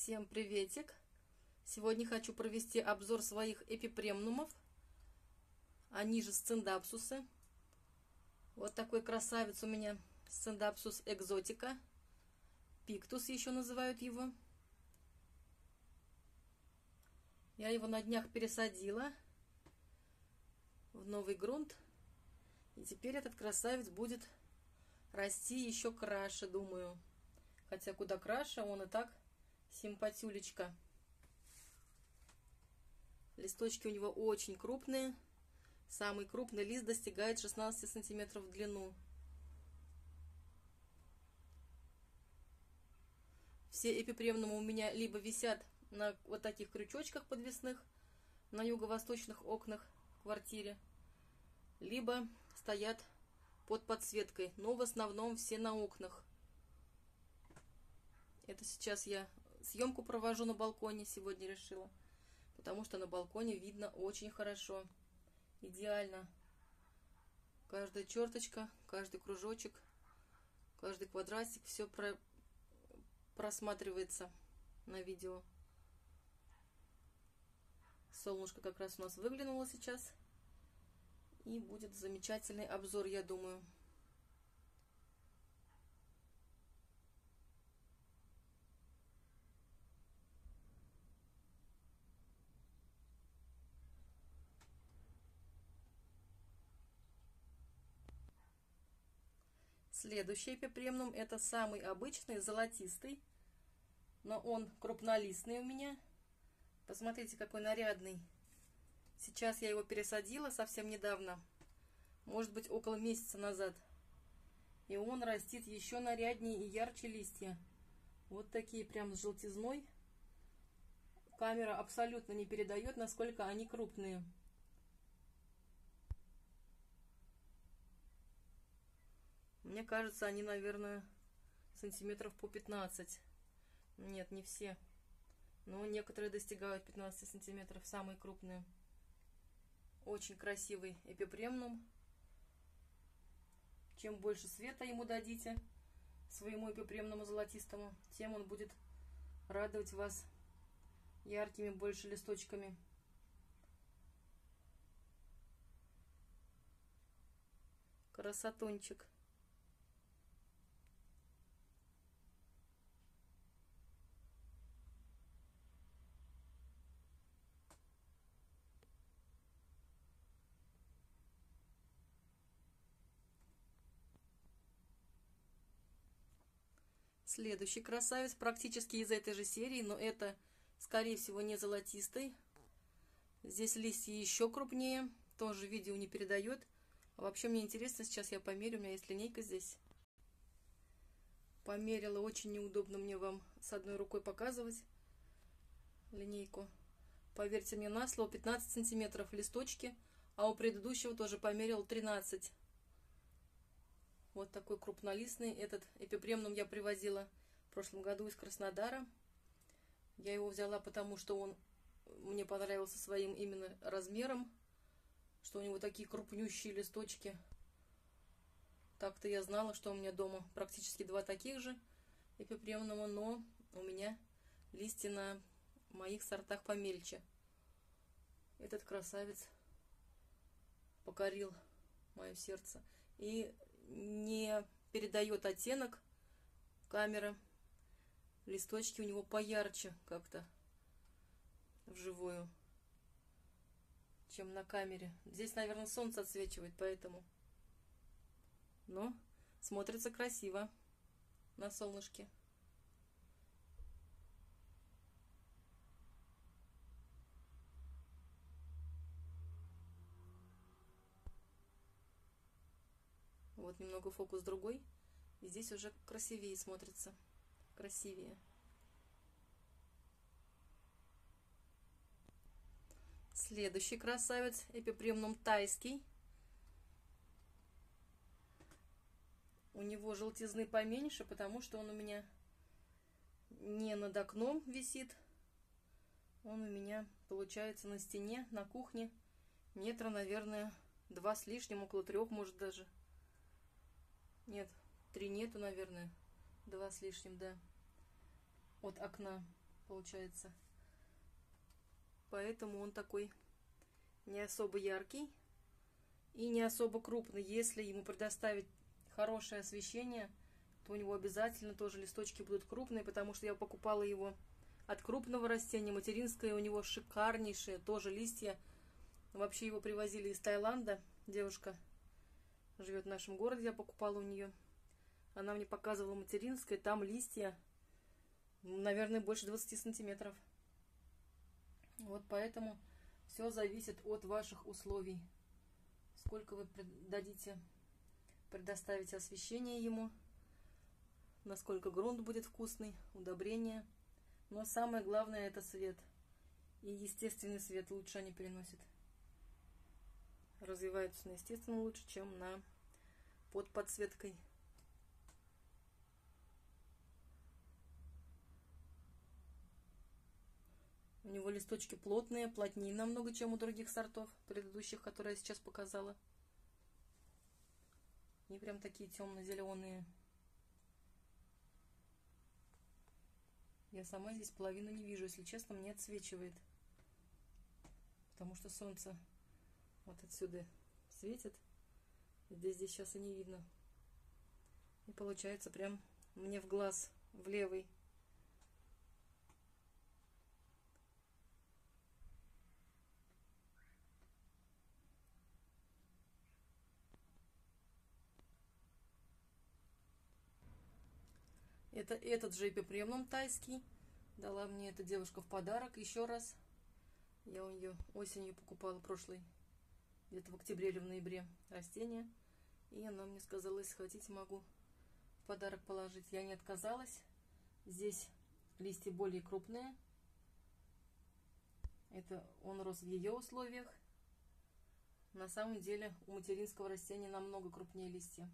Всем приветик! Сегодня хочу провести обзор своих эпипремнумов, они же сциндапсусы. Вот такой красавец у меня сциндапсус экзотика, пиктус еще называют его. Я его на днях пересадила в новый грунт, и теперь этот красавец будет расти еще краше, думаю. Хотя куда краше, он и так симпатюлечка. Листочки у него очень крупные. Самый крупный лист достигает 16 сантиметров в длину. Все эпипремнумы у меня либо висят на вот таких крючочках подвесных на юго-восточных окнах в квартире, либо стоят под подсветкой, но в основном все на окнах. Это сейчас я съемку провожу на балконе, сегодня решила, потому что на балконе видно очень хорошо, идеально. Каждая черточка, каждый кружочек, каждый квадратик, все просматривается на видео. Солнышко как раз у нас выглянуло сейчас, и будет замечательный обзор, я думаю. Следующий эпипремнум — это самый обычный, золотистый, но он крупнолистный у меня. Посмотрите, какой нарядный. Сейчас я его пересадила совсем недавно, может быть, около месяца назад. И он растит еще наряднее и ярче листья. Вот такие прям с желтизной. Камера абсолютно не передает, насколько они крупные. Мне кажется, они, наверное, сантиметров по 15. Нет, не все. Но некоторые достигают 15 сантиметров, самые крупные. Очень красивый эпипремнум. Чем больше света ему дадите, своему эпипремнуму золотистому, тем он будет радовать вас яркими больше листочками. Красотунчик. Следующий красавец практически из этой же серии, но это, скорее всего, не золотистый. Здесь листья еще крупнее, тоже видео не передает. А вообще мне интересно, сейчас я померю, у меня есть линейка здесь. Померила, очень неудобно мне вам с одной рукой показывать линейку. Поверьте мне на слово, 15 сантиметров листочки, а у предыдущего тоже померил 13. Вот такой крупнолистный. Этот эпипремнум я привозила в прошлом году из Краснодара. Я его взяла, потому что он мне понравился своим именно размером, что у него такие крупнющие листочки. Так-то я знала, что у меня дома практически два таких же эпипремнума, но у меня листья на моих сортах помельче. Этот красавец покорил мое сердце. И не передает оттенок камера. Листочки у него поярче как-то вживую, чем на камере. Здесь, наверное, солнце отсвечивает, поэтому. Но смотрится красиво на солнышке. Вот немного фокус другой. И здесь уже красивее смотрится. Красивее. Следующий красавец эпипремнум тайский. У него желтизны поменьше, потому что он у меня не над окном висит. Он у меня получается на стене, на кухне. Метра, наверное, 2 с лишним, около 3, может даже. Нет, 3 нету, наверное. 2 с лишним, да. От окна. получается. Поэтому он такой не особо яркий и не особо крупный. Если ему предоставить хорошее освещение, то у него обязательно тоже листочки будут крупные, потому что я покупала его от крупного растения. Материнское у него шикарнейшие тоже листья. Вообще его привозили из Таиланда. Девушка живет в нашем городе, я покупала у нее. Она мне показывала материнское, там листья, наверное, больше 20 сантиметров. Вот поэтому все зависит от ваших условий. Сколько вы предоставите освещение ему, насколько грунт будет вкусный, удобрения. Но самое главное это свет. И естественный свет лучше они переносят. Развиваются на естественном лучше, чем под подсветкой. У него листочки плотные, плотнее намного, чем у других сортов предыдущих, которые я сейчас показала. И прям такие темно-зеленые. Я сама здесь половину не вижу, если честно, мне отсвечивает. Потому что солнце вот отсюда светит. Здесь сейчас и не видно. И получается прям мне в глаз, в левый. Это этот же эпипремнум тайский. Дала мне эта девушка в подарок еще раз. Я у нее осенью покупала прошлый, где-то в октябре или в ноябре, растение. И она мне сказала, если хотите, могу в подарок положить. Я не отказалась. Здесь листья более крупные. Это он рос в ее условиях. На самом деле у материнского растения намного крупнее листья.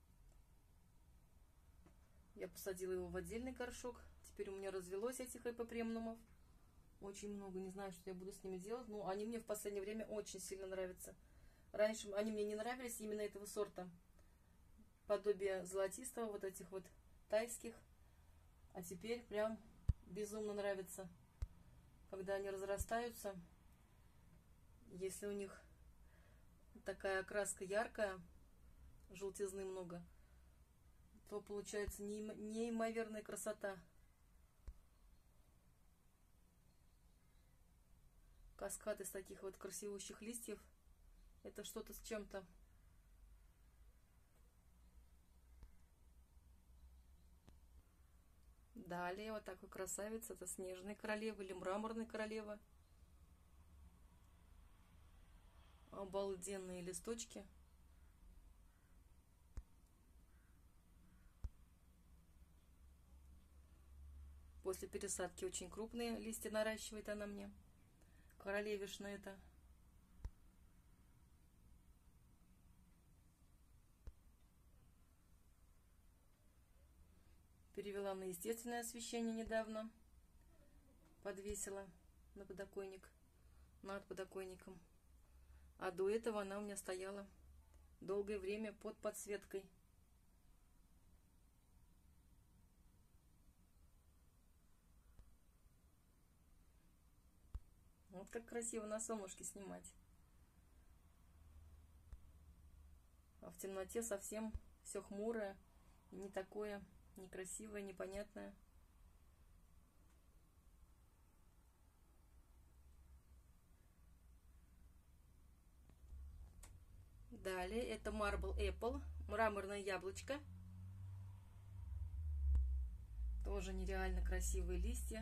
Я посадила его в отдельный горшок. Теперь у меня развелось этих эпипремнумов. Очень много. Не знаю, что я буду с ними делать. Но они мне в последнее время очень сильно нравятся. Раньше они мне не нравились именно этого сорта. Подобие золотистого, вот этих вот тайских. А теперь прям безумно нравится. Когда они разрастаются. Если у них такая окраска яркая, желтизны много, то получается неимоверная красота. Каскад из таких вот красивущих листьев. Это что-то с чем-то. Далее вот такой красавец. Это снежная королева или мраморная королева. Обалденные листочки. После пересадки очень крупные листья наращивает она мне. Королевишна это. Перевела на естественное освещение недавно. Подвесила на подоконник, над подоконником. А до этого она у меня стояла долгое время под подсветкой. Вот как красиво на солнышке снимать. А в темноте совсем все хмурое, и не такое некрасивое, непонятное. Далее это Marble Apple, мраморное яблочко. Тоже нереально красивые листья.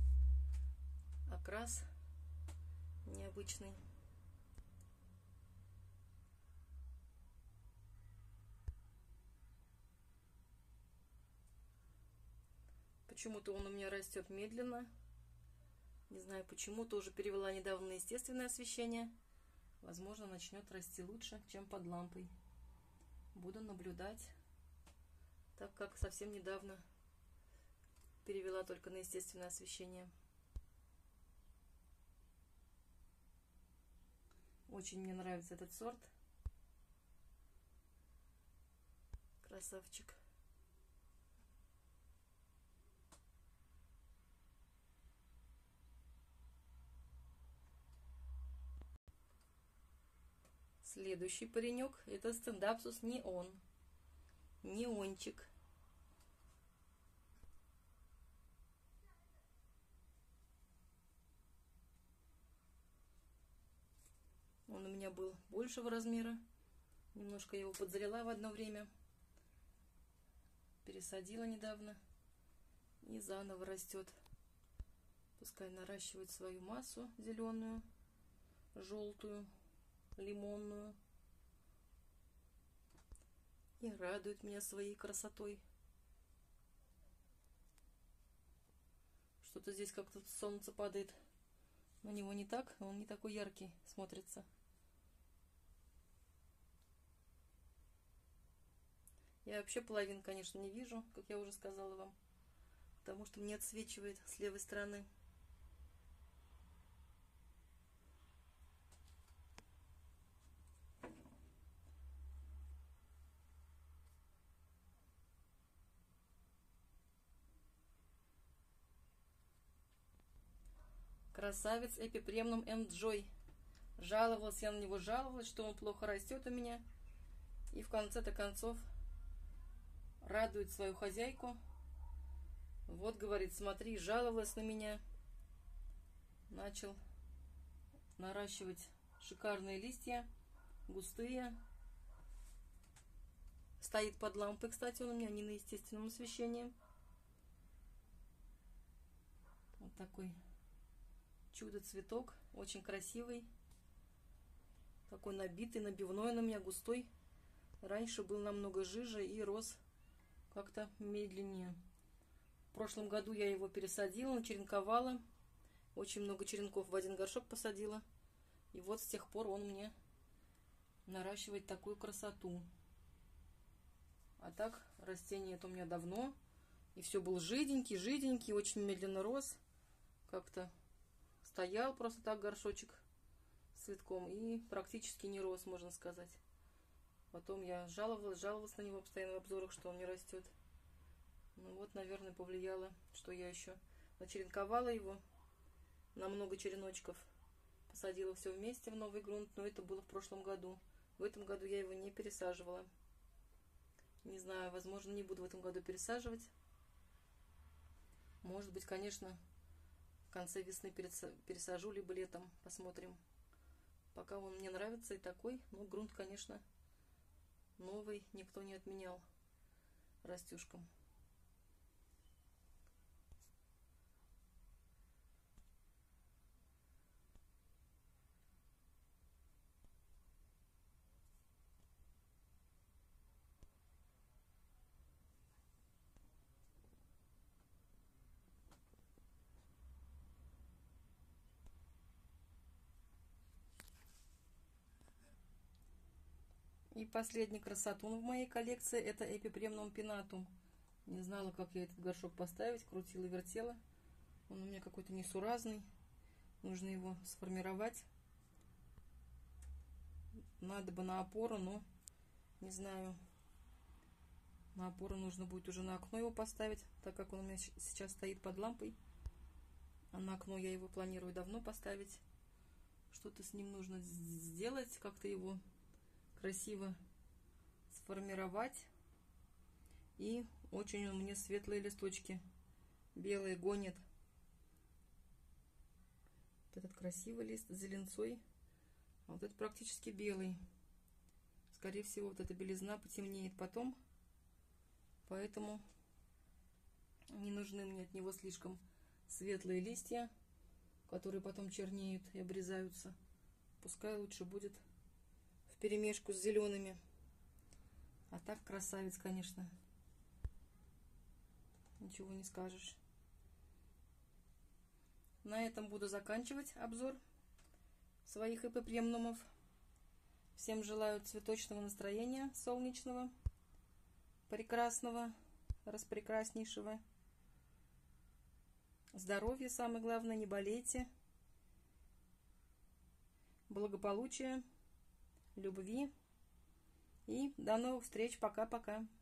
Окрас необычный. Почему-то он у меня растет медленно. Не знаю почему. Тоже перевела недавно на естественное освещение. Возможно, начнет расти лучше, чем под лампой. Буду наблюдать, так как совсем недавно перевела только на естественное освещение. Очень мне нравится этот сорт. Красавчик. Следующий паренек — это Scindapsus neon. Неончик. Он у меня был большего размера. Немножко его подзалила в одно время. Пересадила недавно. И заново растет. Пускай наращивает свою массу зеленую, желтую, лимонную. И радует меня своей красотой. Что-то здесь как-то солнце падает на него не так, он не такой яркий смотрится. Я вообще половину, конечно, не вижу, как я уже сказала вам, потому что мне отсвечивает с левой стороны. Красавец Эпипремнум Enjoy. Жаловалась я на него, жаловалась, что он плохо растет у меня. И в конце-то концов радует свою хозяйку. Вот, говорит, смотри, жаловалась на меня. Начал наращивать шикарные листья, густые. Стоит под лампой, кстати, он у меня не на естественном освещении. Вот такой чудо-цветок, очень красивый. Такой набитый, набивной он у меня, густой. Раньше был намного жиже и рос как-то медленнее. В прошлом году я его пересадила, начеренковала. Очень много черенков в один горшок посадила. И вот с тех пор он мне наращивает такую красоту. А так, растение это у меня давно. И все был жиденький, жиденький, очень медленно рос. Как-то стоял просто так горшочек с цветком и практически не рос, можно сказать. Потом я жаловалась на него постоянно в обзорах, что он не растет. Ну вот, наверное, повлияло, что я еще начеренковала его на много череночков. Посадила все вместе в новый грунт, но это было в прошлом году. В этом году я его не пересаживала. Не знаю, возможно, не буду в этом году пересаживать. Может быть, конечно, в конце весны пересажу, либо летом. Посмотрим. Пока он мне нравится и такой. Но грунт, конечно, новый. Никто не отменял растюшкам. И последний красотун в моей коллекции — это Эпипремнум пинатум. Не знала, как я этот горшок поставить, крутила, вертела. Он у меня какой-то несуразный. Нужно его сформировать. Надо бы на опору, но не знаю. На опору нужно будет уже на окно его поставить, так как он у меня сейчас стоит под лампой. А на окно я его планирую давно поставить. Что-то с ним нужно сделать, как-то его красиво сформировать. И очень он мне светлые листочки, белые, гонит. Вот этот красивый лист с зеленцой, а вот этот практически белый. Скорее всего, вот эта белизна потемнеет потом, поэтому не нужны мне от него слишком светлые листья, которые потом чернеют и обрезаются. Пускай лучше будет вперемешку с зелеными. А так красавец, конечно. Ничего не скажешь. На этом буду заканчивать обзор своих эпипремнумов. Всем желаю цветочного настроения, солнечного, прекрасного, распрекраснейшего. Здоровья, самое главное, не болейте. Благополучия, любви. И до новых встреч. Пока-пока.